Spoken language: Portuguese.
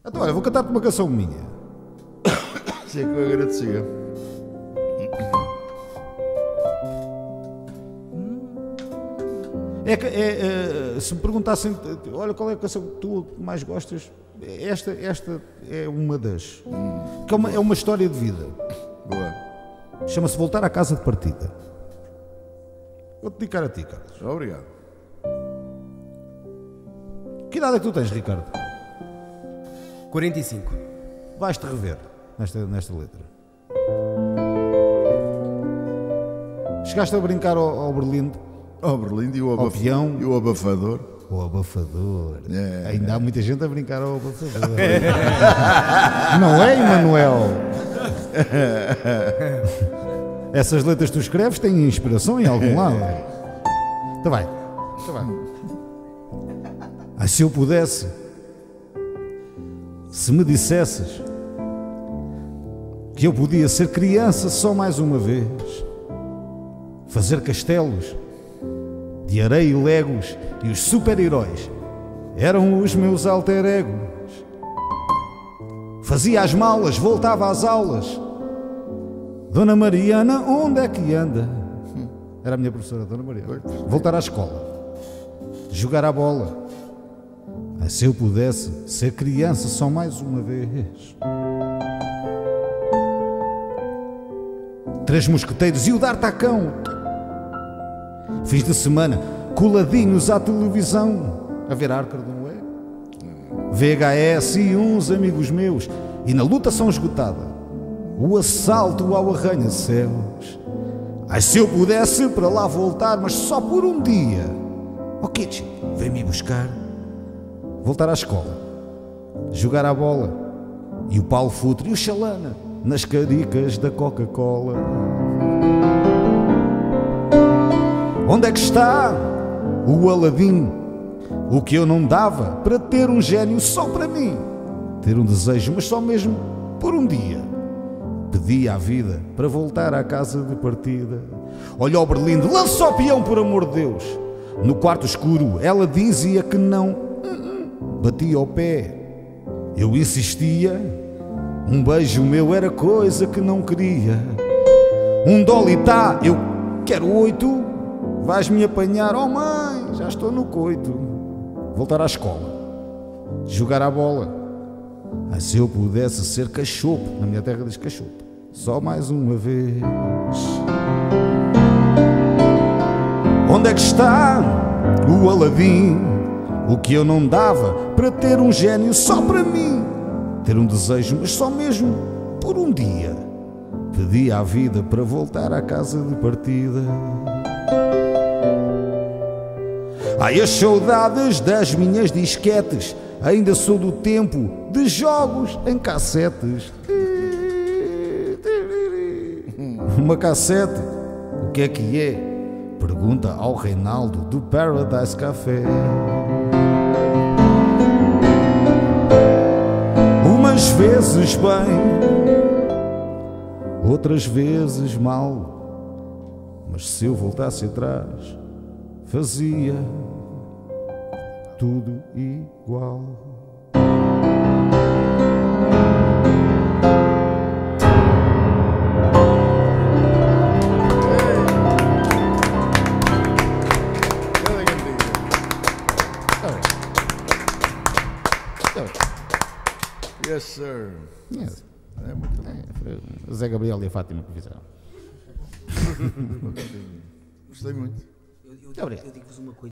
Então, olha, vou cantar-te uma canção minha. Sei que eu agradecia. Se me perguntassem, olha, qual é a canção que tu mais gostas, esta é uma das. Que é uma história de vida. Boa. Chama-se Voltar à Casa de Partida. Vou-te dedicar a ti, Carlos. Obrigado. Que idade é que tu tens, Ricardo? 45. Vais-te rever nesta letra. Chegaste a brincar ao Berlindo? Ao Berlindo e o peão. E o abafador. O abafador. É. Ainda há muita gente a brincar ao abafador. Não é, Emanuel? Essas letras que tu escreves têm inspiração em algum lado. Então vai. Se eu pudesse, se me dissesses que eu podia ser criança só mais uma vez, fazer castelos de areia e legos, e os super-heróis eram os meus alter egos. Fazia as malas, voltava às aulas. Dona Mariana, onde é que anda? Era a minha professora, Dona Mariana. Voltar à escola, jogar a bola. Se eu pudesse ser criança só mais uma vez. Três mosqueteiros e o D'Artacão. Fins de semana, coladinhos à televisão, a ver Arcar do Noé, VHS e uns amigos meus, e na luta são esgotada, o assalto ao arranha-céus. Se eu pudesse para lá voltar, mas só por um dia. Kitty, vem-me buscar. Voltar à escola, jogar à bola, e o Paulo Futre e o Chalana nas caricas da Coca-Cola. Onde é que está o Aladim? O que eu não dava para ter um gênio só para mim. Ter um desejo, mas só mesmo por um dia. Pedi à vida para voltar à casa de partida. Olha o Berlindo, lança o peão, por amor de Deus. No quarto escuro ela dizia que não. Batia ao pé, eu insistia. Um beijo meu era coisa que não queria. Um dolitá, eu quero 8. Vais-me apanhar, oh mãe, já estou no coito. Voltar à escola, jogar à bola. Se eu pudesse ser cachopo, na minha terra diz cachopo, só mais uma vez. Onde é que está o Aladim? O que eu não dava para ter um gênio só para mim. Ter um desejo, mas só mesmo por um dia. Pedi à vida para voltar à casa de partida. As saudades das minhas disquetes. Ainda sou do tempo de jogos em cassetes. Uma cassete, o que é? Pergunta ao Reinaldo do Paradise Café. Umas vezes bem, outras vezes mal, mas se eu voltasse atrás, fazia tudo igual. Yes, sir. Yes. É muito bom. Foi o Zé Gabriel e a Fátima que fizeram. Gostei muito. Muito obrigado. Eu digo-vos uma coisa.